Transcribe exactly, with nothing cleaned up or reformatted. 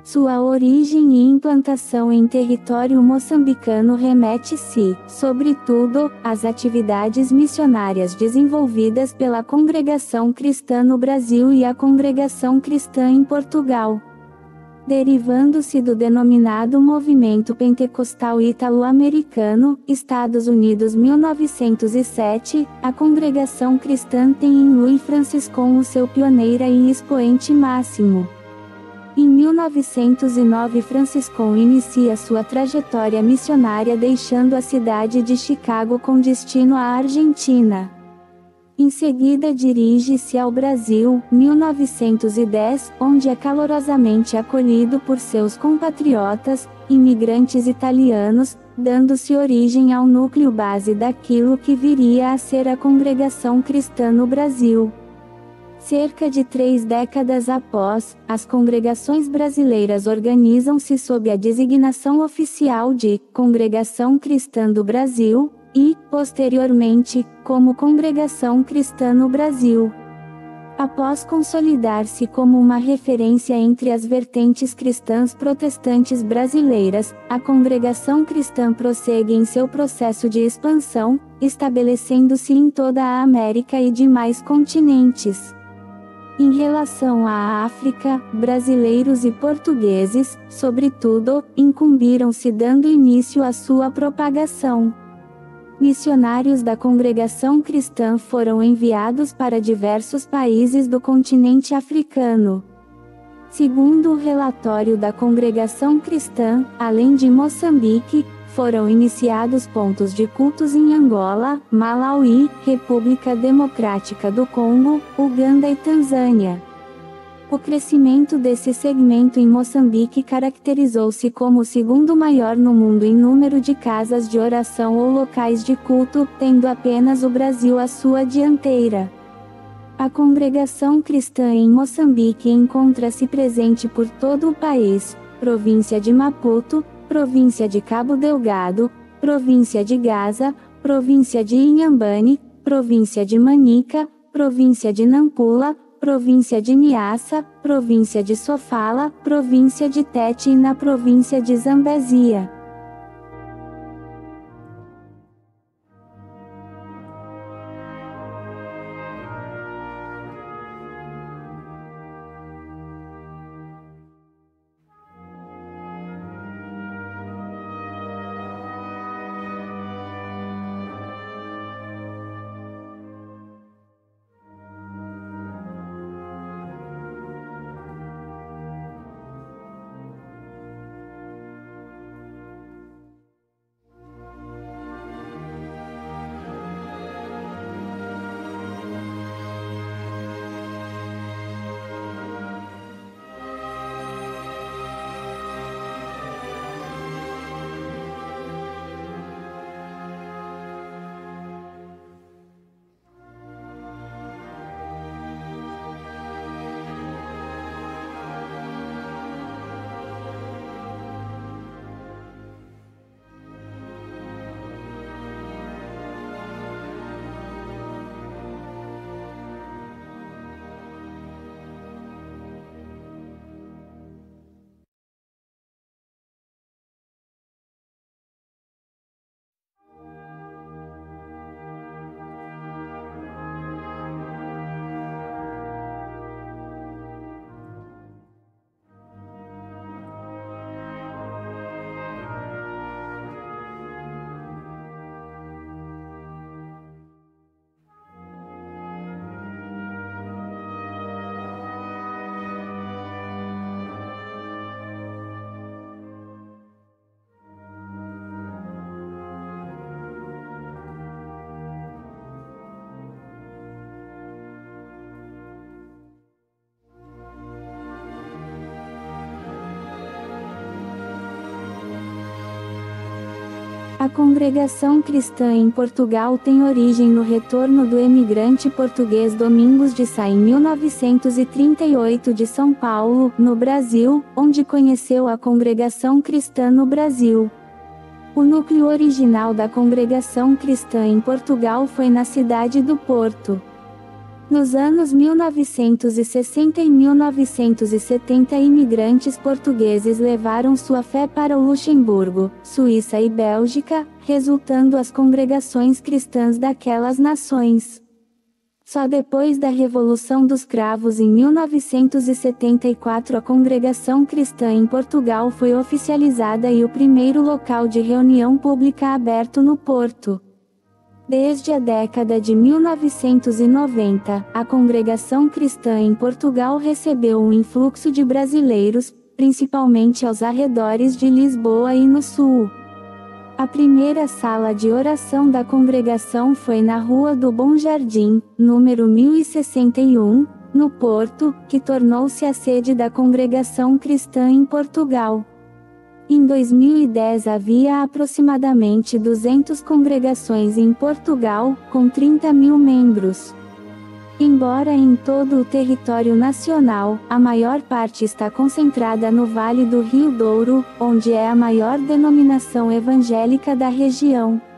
Sua origem e implantação em território moçambicano remete-se, sobretudo, às atividades missionárias desenvolvidas pela Congregação Cristã no Brasil e a Congregação Cristã em Portugal. Derivando-se do denominado Movimento Pentecostal Ítalo-Americano, Estados Unidos mil novecentos e sete, a Congregação Cristã tem em Luiz Franciscon o seu pioneira e expoente máximo. Em mil novecentos e nove Franciscon inicia sua trajetória missionária deixando a cidade de Chicago com destino à Argentina. Em seguida dirige-se ao Brasil, mil novecentos e dez, onde é calorosamente acolhido por seus compatriotas, imigrantes italianos, dando-se origem ao núcleo base daquilo que viria a ser a Congregação Cristã no Brasil. Cerca de três décadas após, as congregações brasileiras organizam-se sob a designação oficial de Congregação Cristã do Brasil, e, posteriormente, como Congregação Cristã no Brasil. Após consolidar-se como uma referência entre as vertentes cristãs protestantes brasileiras, a Congregação Cristã prossegue em seu processo de expansão, estabelecendo-se em toda a América e demais continentes. Em relação à África, brasileiros e portugueses, sobretudo, incumbiram-se dando início à sua propagação. Missionários da Congregação Cristã foram enviados para diversos países do continente africano. Segundo o relatório da Congregação Cristã, além de Moçambique, foram iniciados pontos de cultos em Angola, Malawi, República Democrática do Congo, Uganda e Tanzânia. O crescimento desse segmento em Moçambique caracterizou-se como o segundo maior no mundo em número de casas de oração ou locais de culto, tendo apenas o Brasil à sua dianteira. A Congregação Cristã em Moçambique encontra-se presente por todo o país, província de Maputo, província de Cabo Delgado, província de Gaza, província de Inhambane, província de Manica, província de Nampula, província de Niassa, província de Sofala, província de Tete e na província de Zambézia. A Congregação Cristã em Portugal tem origem no retorno do emigrante português Domingos de Sá em mil novecentos e trinta e oito de São Paulo, no Brasil, onde conheceu a Congregação Cristã no Brasil. O núcleo original da Congregação Cristã em Portugal foi na cidade do Porto. Nos anos mil novecentos e sessenta e mil novecentos e setenta, imigrantes portugueses levaram sua fé para o Luxemburgo, Suíça e Bélgica, resultando as congregações cristãs daquelas nações. Só depois da Revolução dos Cravos em mil novecentos e setenta e quatro a congregação cristã em Portugal foi oficializada e o primeiro local de reunião pública aberto no Porto. Desde a década de mil novecentos e noventa, a congregação cristã em Portugal recebeu um influxo de brasileiros, principalmente aos arredores de Lisboa e no Sul. A primeira sala de oração da congregação foi na Rua do Bom Jardim, número mil e sessenta e um, no Porto, que tornou-se a sede da congregação cristã em Portugal. Em dois mil e dez havia aproximadamente duzentas congregações em Portugal, com trinta mil membros. Embora em todo o território nacional, a maior parte está concentrada no Vale do Rio Douro, onde é a maior denominação evangélica da região.